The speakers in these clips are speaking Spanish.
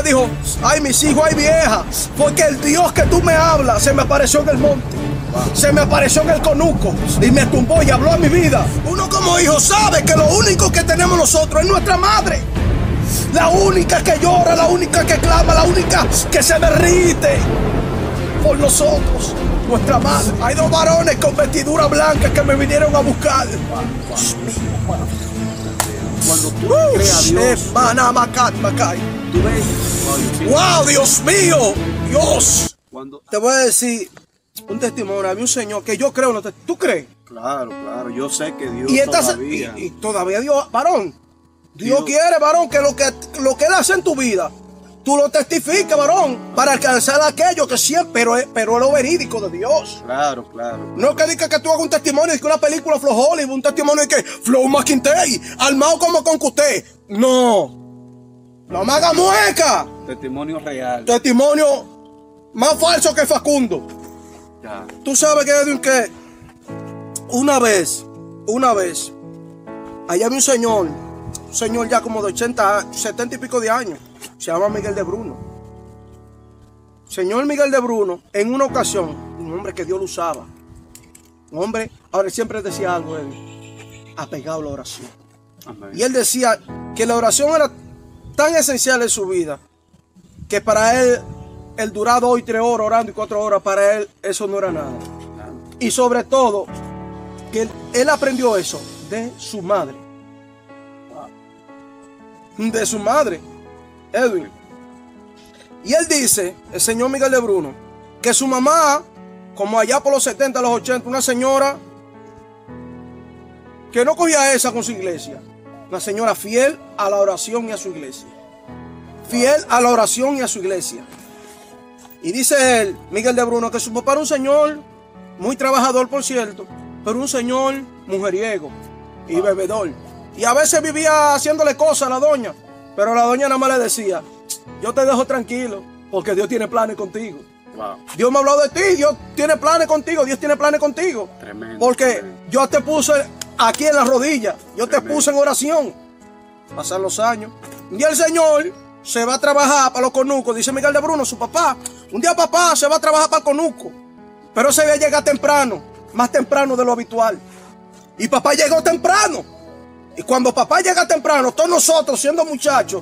dijo, ay mis hijos, ay vieja, porque el Dios que tú me hablas se me apareció en el monte. Se me apareció en el conuco y me tumbó y habló a mi vida. Uno como hijo sabe que lo único que tenemos nosotros es nuestra madre. La única que llora, la única que clama, la única que se derrite por nosotros, nuestra madre. Hay dos varones con vestidura blanca que me vinieron a buscar. Dios mío, cuando tú creas a Dios, tú ves. Wow, Dios mío, Dios. Te voy a decir un testimonio. Había un señor que yo creo, ¿tú crees? Claro, claro, yo sé que Dios y todavía Dios, varón. Dios quiere, varón, que lo que Él hace en tu vida, tú lo testificas, varón, para alcanzar aquello que siempre, pero es lo verídico de Dios. Claro, claro. No que diga que tú hagas un testimonio de que una película Flow Hollywood, un testimonio de que Flow McIntyre, armado como con usted. No. No me haga mueca. Testimonio real. Testimonio más falso que Facundo. Ya. Tú sabes que Edwin, que una vez, allá había un señor ya como de 80, 70 y pico de años, se llama Miguel de Bruno. Señor Miguel de Bruno, en una ocasión, un hombre que Dios lo usaba, un hombre, ahora siempre decía algo, él, apegado a la oración. Amén. Y él decía que la oración era tan esencial en su vida, que para él, el durar 2 y 3 horas orando y 4 horas, para él eso no era nada. Y sobre todo, que él aprendió eso de su madre. De su madre, Edwin. Y él dice, el señor Miguel de Bruno, que su mamá, como allá por los 70, los 80, una señora que no cogía esa con su iglesia. Una señora fiel a la oración y a su iglesia. Fiel a la oración y a su iglesia. Y dice él, Miguel de Bruno, que su papá era un señor muy trabajador, por cierto, pero un señor mujeriego y bebedor. Y a veces vivía haciéndole cosas a la doña, pero la doña nada más le decía, yo te dejo tranquilo, porque Dios tiene planes contigo. Wow. Dios me habló de ti, Dios tiene planes contigo, Dios tiene planes contigo. Tremendo. Porque yo te puse aquí en la rodilla, yo te puse en oración. Pasan los años. Un día el señor se va a trabajar para los conucos, dice Miguel de Bruno, su papá. Un día papá se va a trabajar para el conuco, pero ese día llega temprano, más temprano de lo habitual. Y papá llegó temprano. Y cuando papá llega temprano, todos nosotros siendo muchachos,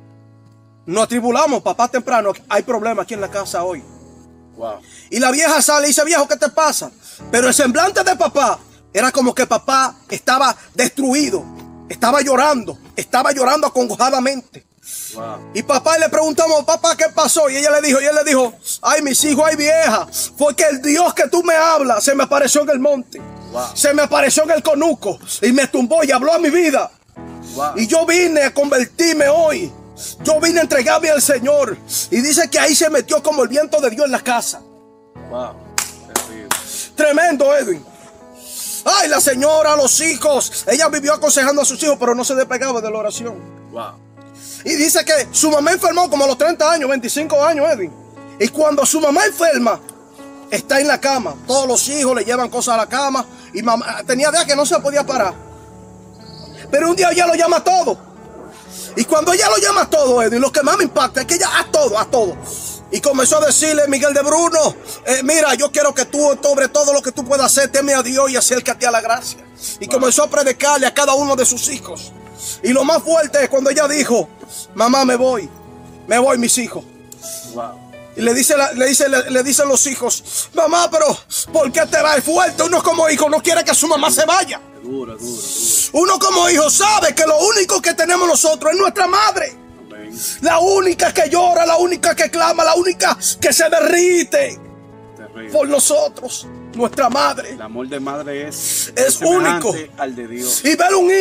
nos atribulamos, papá temprano, hay problemas aquí en la casa hoy. Wow. Y la vieja sale y dice, viejo, ¿qué te pasa? Pero el semblante de papá era como que papá estaba destruido, estaba llorando acongojadamente. Wow. Y papá le preguntamos, papá, ¿qué pasó? Y él le dijo, ay mis hijos, ay vieja, fue que el Dios que tú me hablas se me apareció en el monte. Wow. Se me apareció en el conuco y me tumbó y habló a mi vida. Wow. Y yo vine a convertirme hoy. Yo vine a entregarme al Señor. Y dice que ahí se metió como el viento de Dios en la casa. Wow. Tremendo, Edwin. Ay, la señora, los hijos. Ella vivió aconsejando a sus hijos, pero no se despegaba de la oración. Wow. Y dice que su mamá enfermó como a los 30 años, 25 años, Edwin. Y cuando su mamá enferma, está en la cama. Todos los hijos le llevan cosas a la cama. Y mamá tenía días que no se podía parar. Pero un día ella lo llama todo. Y cuando ella lo llama todo, Edwin, lo que más me impacta es que ella haz todo. Y comenzó a decirle, Miguel de Bruno, mira, yo quiero que tú, sobre todo lo que tú puedas hacer, teme a Dios y acércate a la gracia. Y comenzó a predicarle a cada uno de sus hijos. Y lo más fuerte es cuando ella dijo, mamá, me voy mis hijos. Wow. Y le dicen los hijos, mamá, pero ¿por qué te vas? Fuerte, uno como hijo no quiere que su mamá se vaya. Duro. Uno como hijo sabe que lo único que tenemos nosotros es nuestra madre. Amén. La única que llora, la única que clama, la única que se derrite por nosotros, nuestra madre. El amor de madre es único al de Dios. Y ver un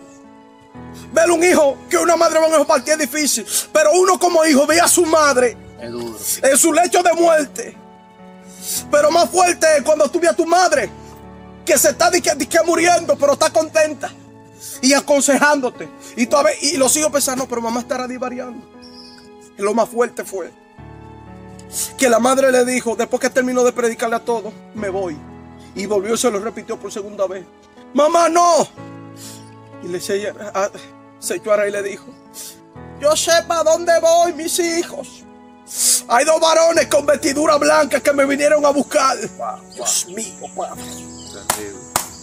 hijo que una madre va a un hijo partir es difícil, pero uno como hijo ve a su madre en su lecho de muerte. Pero más fuerte es cuando tú ves a tu madre que se está muriendo, pero está contenta y aconsejándote. Y los hijos pensan, no, pero mamá estará divariando. Y lo más fuerte fue que la madre le dijo, después que terminó de predicarle a todos, me voy. Y volvió y se lo repitió por segunda vez. Mamá, no. Y se echó a reír y le dijo, Yo sé para dónde voy, mis hijos. Hay dos varones con vestidura blanca que me vinieron a buscar. Dios mío, Padre. Terrible.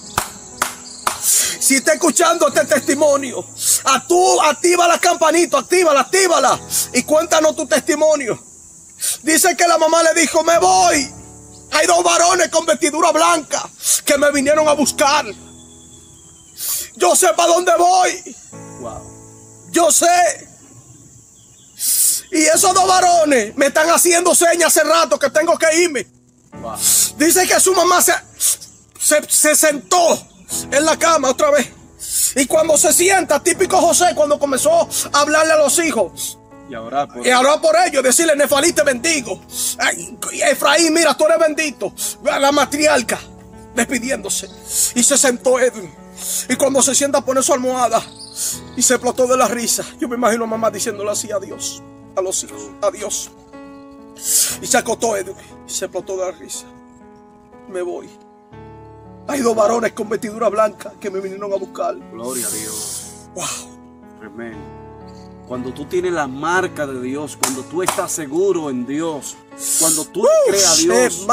Si está escuchando este testimonio, activa la campanita, actívala. Y cuéntanos tu testimonio. Dice que la mamá le dijo, me voy. Hay dos varones con vestidura blanca que me vinieron a buscar. Yo sé para dónde voy. Wow. Yo sé. Y esos dos varones me están haciendo señas hace rato que tengo que irme. Wow. Dice que su mamá se sentó en la cama otra vez. Y cuando se sienta, típico José, cuando comenzó a hablarle a los hijos. Y ahora por... Y hablar por ellos, decirle, Nefalí te bendigo. Ay, Efraín, mira, tú eres bendito. La matriarca, despidiéndose. Y se sentó Edwin. Y cuando se sienta, pone su almohada. Y se explotó de la risa. Yo me imagino a mamá diciéndole así, adiós. A los hijos, adiós. Y se acostó Edwin. Y se explotó de la risa. Me voy. Hay dos varones con vestidura blanca que me vinieron a buscar. Gloria a Dios. Wow. Tremendo. Cuando tú tienes la marca de Dios, cuando tú estás seguro en Dios, cuando tú le crees a Dios,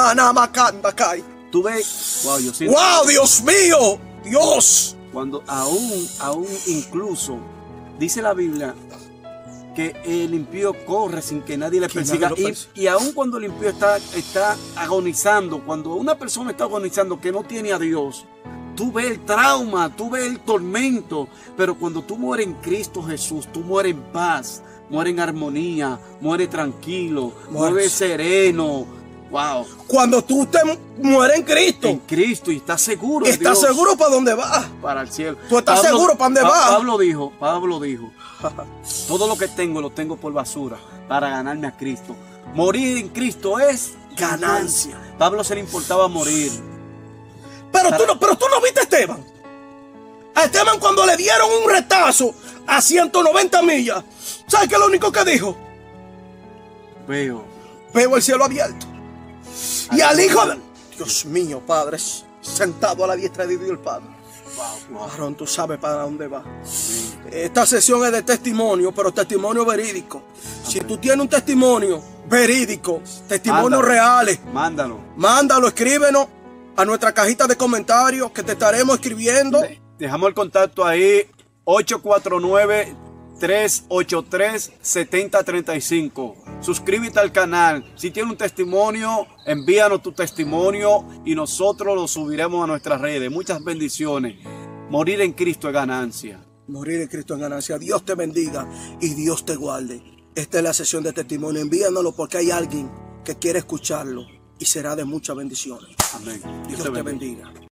tú ves, wow, yo siento, wow, Dios mío, Dios. Cuando aún incluso, dice la Biblia, que el impío corre sin que nadie le persiga. Y aún cuando el impío está agonizando, cuando una persona está agonizando que no tiene a Dios, tú ves el trauma, tú ves el tormento, pero cuando tú mueres en Cristo Jesús, tú mueres en paz, mueres en armonía, mueres tranquilo, mueres sereno. Wow. Cuando tú te mueres en Cristo y estás seguro. ¿Estás seguro para dónde vas? Para el cielo. ¿Tú estás seguro para dónde vas? Pablo dijo, todo lo que tengo lo tengo por basura para ganarme a Cristo. Morir en Cristo es ganancia. Pablo se le importaba morir. Pero tú no viste a Esteban. A Esteban cuando le dieron un retazo a 190 millas. ¿Sabes qué es lo único que dijo? Veo el cielo abierto. Y al hijo de... Dios mío, Padre, sentado a la diestra de Dios el Padre. Wow. Varón, tú sabes para dónde va. Esta sesión es de testimonio, pero testimonio verídico. Si tú tienes un testimonio verídico, testimonios reales, mándalo, escríbenos a nuestra cajita de comentarios que te estaremos escribiendo. Dejamos el contacto ahí, 849-383-7035. Suscríbete al canal. Si tienes un testimonio, envíanos tu testimonio y nosotros lo subiremos a nuestras redes. Muchas bendiciones. Morir en Cristo es ganancia. Morir en Cristo es ganancia. Dios te bendiga y Dios te guarde. Esta es la sesión de testimonio. Envíanoslo porque hay alguien que quiere escucharlo y será de muchas bendiciones. Amén. Dios te bendiga.